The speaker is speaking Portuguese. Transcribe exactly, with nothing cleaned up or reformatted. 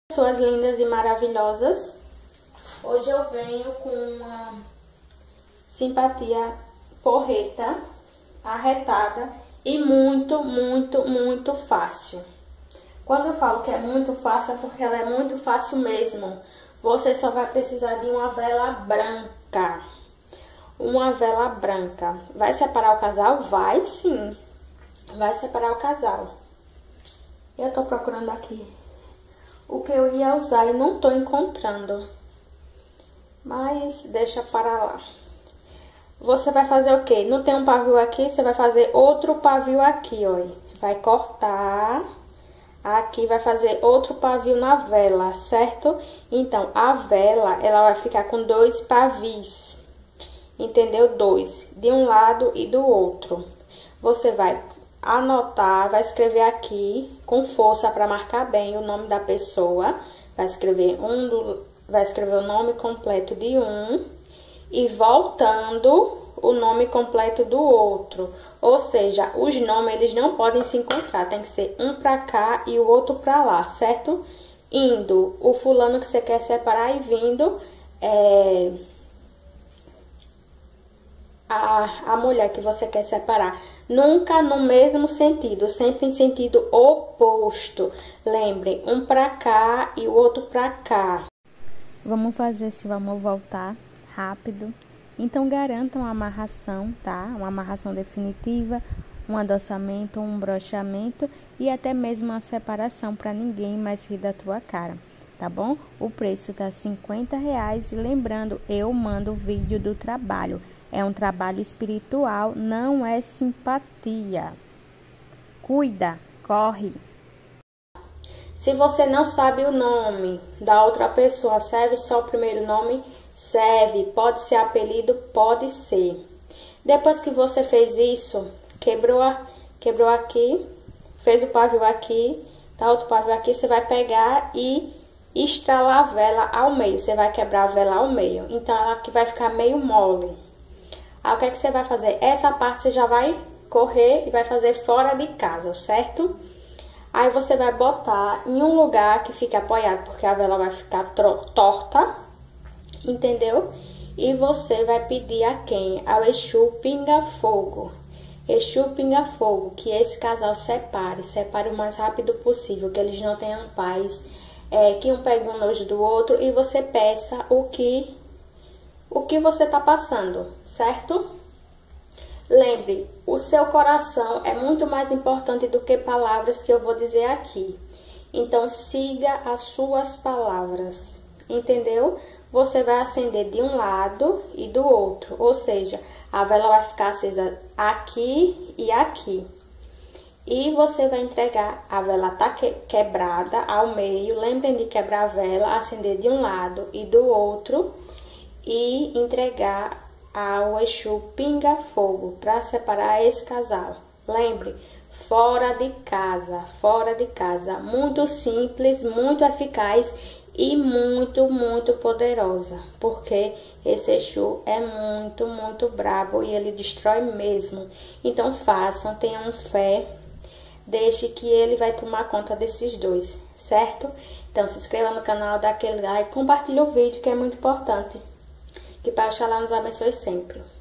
Pessoas lindas e maravilhosas, hoje eu venho com uma simpatia porreta, arretada e muito, muito, muito fácil. Quando eu falo que é muito fácil, é porque ela é muito fácil mesmo. Você só vai precisar de uma vela branca. Uma vela branca. Vai separar o casal? Vai sim. Vai separar o casal. Eu tô procurando aqui o que eu ia usar e não tô encontrando. Mas deixa para lá. Você vai fazer o quê? Não tem um pavio aqui, você vai fazer outro pavio aqui, ó. Vai cortar aqui, vai fazer outro pavio na vela, certo? Então, a vela, ela vai ficar com dois pavis. Entendeu? Dois, de um lado e do outro. Você vai anotar, vai escrever aqui com força para marcar bem o nome da pessoa. Vai escrever um do, vai escrever o nome completo de um e voltando o nome completo do outro. Ou seja, os nomes eles não podem se encontrar, tem que ser um para cá e o outro para lá, certo? Indo o fulano que você quer separar e vindo é, a, a mulher que você quer separar. Nunca no mesmo sentido, sempre em sentido oposto. Lembrem, um para cá e o outro para cá. Vamos fazer se vamos voltar rápido. Então garantam a amarração, tá? Uma amarração definitiva, um adoçamento, um brochamento e até mesmo uma separação para ninguém mais rir da tua cara, tá bom? O preço tá cinquenta reais e lembrando, eu mando o vídeo do trabalho. É um trabalho espiritual, não é simpatia. Cuida, corre. Se você não sabe o nome da outra pessoa, serve só o primeiro nome? Serve. Pode ser apelido? Pode ser. Depois que você fez isso, quebrou, a, quebrou aqui, fez o pavio aqui, tá outro pavio aqui, você vai pegar e estralar a vela ao meio. Você vai quebrar a vela ao meio. Então, ela aqui vai ficar meio mole. Aí, o que é que você vai fazer? Essa parte você já vai correr e vai fazer fora de casa, certo? Aí, você vai botar em um lugar que fique apoiado, porque a vela vai ficar torta, entendeu? E você vai pedir a quem? Ao Exu Pinga Fogo. Exu Pinga Fogo, que esse casal separe, separe o mais rápido possível, que eles não tenham paz, é, que um pegue um nojo do outro e você peça o que... o que você tá passando, certo? Lembre, o seu coração é muito mais importante do que palavras que eu vou dizer aqui. Então, siga as suas palavras, entendeu? Você vai acender de um lado e do outro, ou seja, a vela vai ficar acesa aqui e aqui. E você vai entregar, a vela tá que, quebrada ao meio, lembrem de quebrar a vela, acender de um lado e do outro, e entregar ao Exu Pinga Fogo para separar esse casal. Lembre, fora de casa, fora de casa. Muito simples, muito eficaz e muito, muito poderosa. Porque esse Exu é muito, muito brabo e ele destrói mesmo. Então façam, tenham fé, deixe que ele vai tomar conta desses dois, certo? Então se inscreva no canal, dá aquele like, compartilhe o vídeo que é muito importante. Que Pai Oxalá nos abençoe sempre.